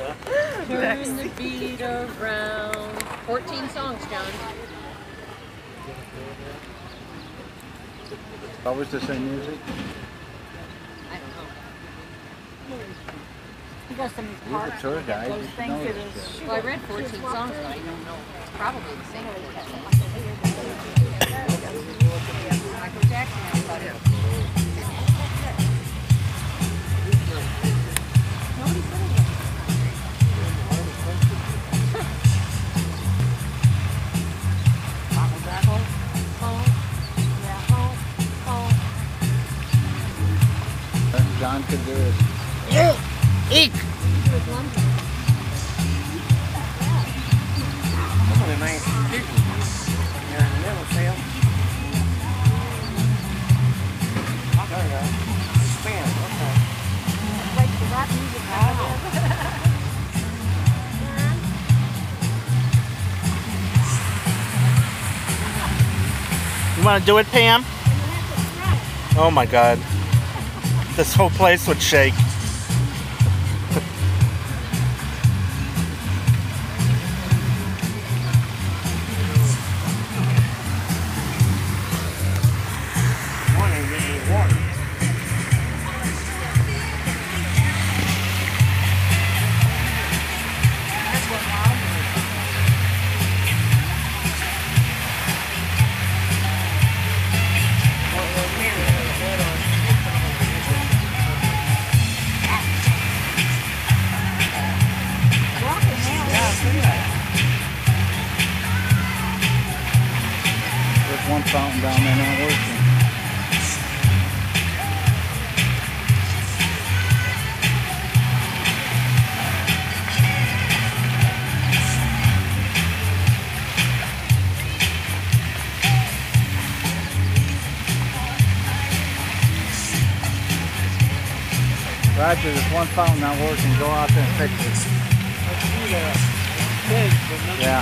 Turn the beat around. 14 songs, John. Always the same music? I don't know. He does some You're a tour guide. those You things know that this is. shit. Well, I read 14 songs, but I don't know. It's probably the same. Michael Jackson, everybody. Nobody said it. John could do it. Eek! That's only 9 people. Yeah, in the middle, Phil. There you go. Spin, okay. Like the rap music. You want to do it, Pam? Oh my God. This whole place would shake. There's one fountain down there not working. Roger, there's one fountain not working. Go out there and fix it. Yeah.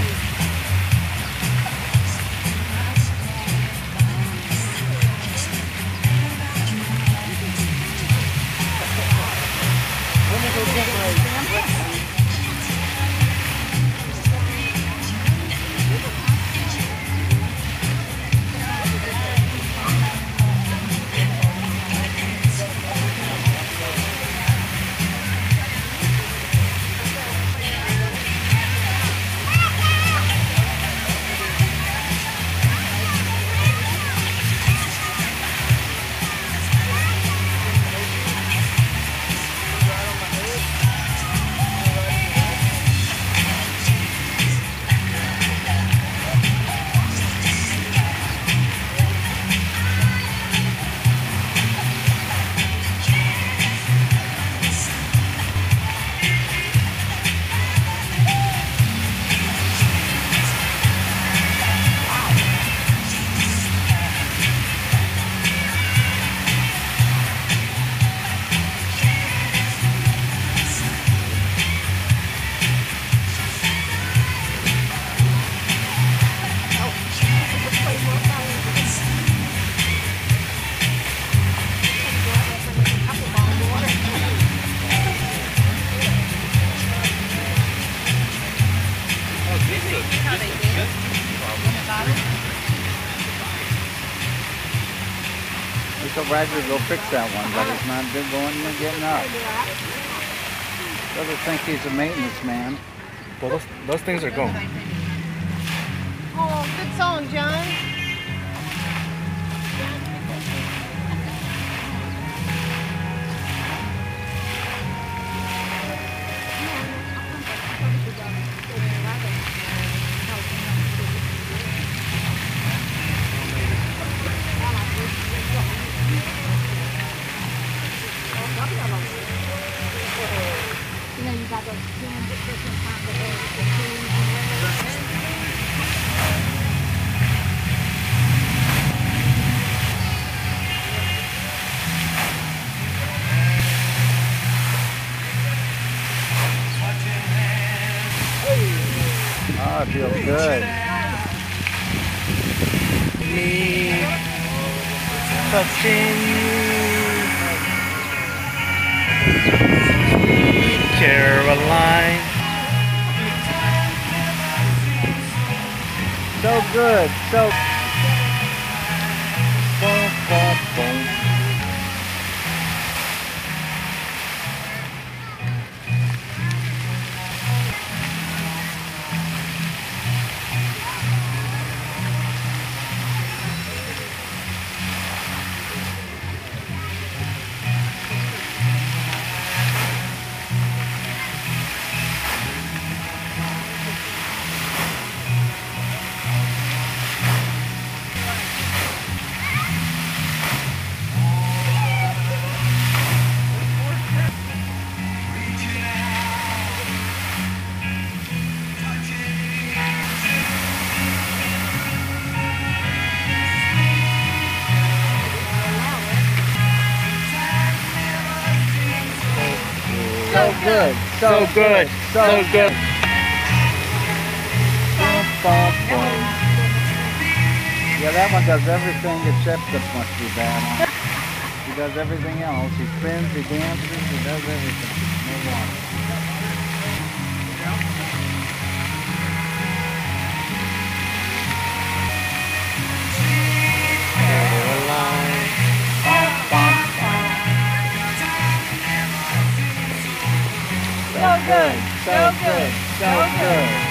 We told Roger to go fix that one, but he's not going and getting up. Doesn't think he's a maintenance man. Well, those things are going. Oh, good song, John. You know, you got those cans that sit in top of the trees and Oh, it feels good. Me touching you. Sweet Caroline. So good. So. Boom, boom, boom. So good. So good. So good. Boom, boom, boom. Yeah, that one does everything except the mushy banana. He does everything else. He spins, he dances, he does everything. No one. So good. So good. So good.